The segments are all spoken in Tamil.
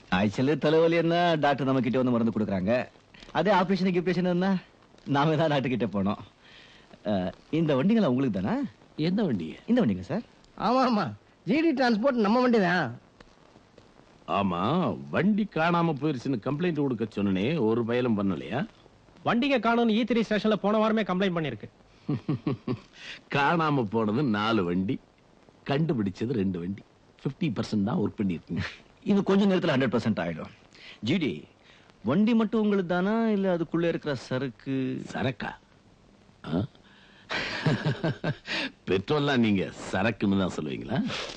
காய்ச்சல் தலைவலி என்ன டாக்டர் நம்ம கிட்ட வந்து மருந்து கொடுக்குறாங்க. அதே ஆபரேஷன் கிப்ரேஷன் என்ன நாம தான் டாக்டர் கிட்ட போனோம். இந்த வண்டிங்களா உங்களுக்கு தானா? எந்த வண்டி? இந்த வண்டிங்க சார். ஆமா ஆமா, ஜிடி டிரான்ஸ்போர்ட் நம்ம வண்டி தான். ஆமா, வண்டி காணாம போயிருச்சுன்னு கம்ப்ளைண்ட் கொடுக்க சொன்னே, ஒரு பயலும் பண்ணலையா? வண்டிங்க காணோம்னு E3 ஸ்டேஷன்ல போன வாரமே கம்ப்ளைண்ட் பண்ணிருக்கு. காணாம போனது 4 வண்டி, கண்டுபிடிச்சது 2 வண்டி. 50% தான் ஒர்க் பண்ணிருக்கீங்க. இது கொஞ்ச நேரத்துல 100% ஆயிடும். ஜிடி, வண்டி மட்டும் உங்களுக்கு தானா இல்ல அதுக்குள்ள இருக்கிற சரக்கு? சரக்கா? பெட்ரோல்லாம் நீங்க சரக்குன்னு தான் சொல்லுவீங்களா?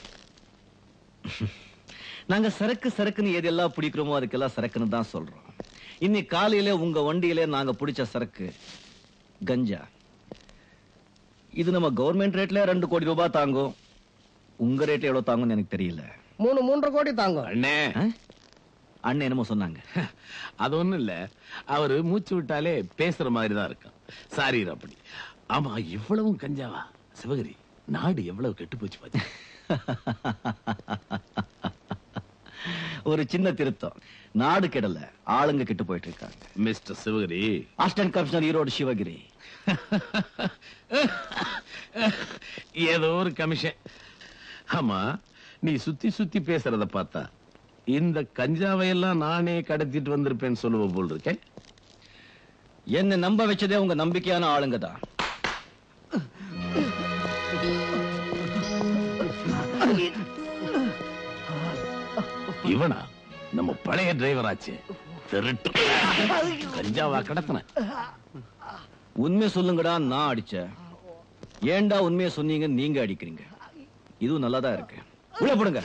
நாங்க சரக்கு சரக்குன்னு எதெல்லாம் பிடிக்கிறோமோ அதுக்கெல்லாம் சரக்குன்னு தான் சொல்றோம். இன்னைக்கு காலையில உங்க வண்டியில நாங்க பிடிச்ச சரக்கு கஞ்சா. இது நம்ம கவர்மெண்ட் ரேட்ல 2 கோடி ரூபாய் தாங்கும். உங்க ரேட்ல எவ்வளவு தாங்கும்னு எனக்கு தெரியல. 3.5 கோடி தாங்கும். அண்ணே, அண்ணன் என்னமோ சொன்னாங்க. அது ஒண்ணும் இல்ல, அவரு மூச்சு விட்டாலே பேசுற மாதிரி தான் இருக்கும். சாரி அப்படி. ஆமா, இவ்வளவும் கஞ்சாவா? சிவகிரி, நாடு எவ்வளவு கெட்டு போச்சு பாத்து. ஒரு சின்ன திருத்தம், நாடு கெடல, ஆளுங்க கெட்டு போயிட்டு இருக்காங்க. Mister Sivagiri, assistant commissioner Erode Sivagiri. ஏதோ ஒரு கமிஷன். ஆமா, நீ சுத்தி சுத்தி பேசுறத பார்த்தா இந்த கஞ்சாவையெல்லாம் நானே கடத்திட்டு வந்திருப்பேன்னு சொல்லுவ போல் இருக்கேன். என்ன நம்ப வச்சதே உங்க நம்பிக்கையான ஆளுங்க தான். இவனா நம்ம பழைய டிரைவர் ஆச்சு. திருட்டு கஞ்சாவா கடத்தின? உண்மை சொல்லுங்கடா, நான் அடிச்சேன். ஏண்டா உண்மையை சொன்னீங்க நீங்க அடிக்கிறீங்க? இதுவும் நல்லாதான் இருக்கு. உள்ள போடுங்க.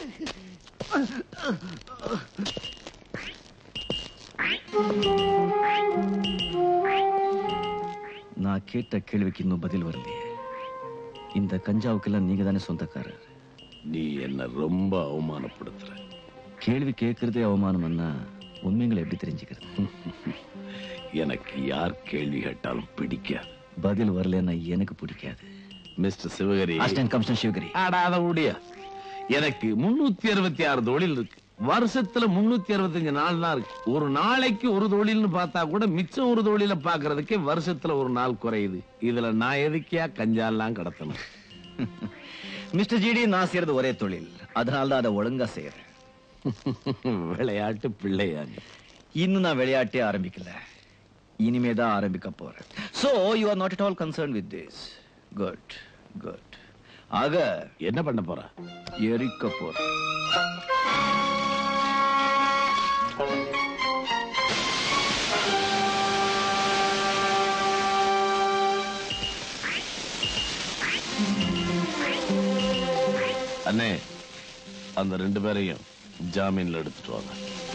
நான் கேட்ட கேள்விக்கு இன்னும் பதில் வரலையே. இந்த கஞ்சாவுக்கெல்லாம் நீங்க தானே சொந்தக்காரர். நீ என்ன ரொம்ப அவமானப்படுத்துற. கேள்வி கேட்கறதே அவமானம்னா உண்மைகளை எப்படி தெரிஞ்சுக்கிறது? எனக்கு யார் கேள்வி கேட்டாலும் பிடிக்காது. பதில் வரலன்னா எனக்கு பிடிக்காது. Mister Sivagiri, assistant commissioner Sivagiri. ஆடாத முடியா. எனக்கு 366 தொழில் இருக்கு. வருஷத்துல 365 நாள் தான் இருக்கு. ஒரு நாளைக்கு ஒரு தொழில்னு பார்த்தா கூட மிச்சம் ஒரு தொழில பாக்குறதுக்கே வருஷத்துல ஒரு நாள் குறையுது. இதுல நான் எதுக்கியா கஞ்சாலாம் கடத்தணும்? மிஸ்டர் ஜிடி, நான் செய்யறது ஒரே தொழில், அதனாலதான் அதை ஒழுங்கா செய்யறேன். விளையாட்டு பிள்ளையாங்க. இன்னும் நான் விளையாட்டே ஆரம்பிக்கல, இனிமேதான் ஆரம்பிக்க போறேன். So you are not at all concerned with this. Good, good. ஆக என்ன பண்ண போற? எரிக்க போறேன். அண்ணே, அந்த 2 பேரையும் ஜாமீன்ல எடுத்துட்டு வாங்க.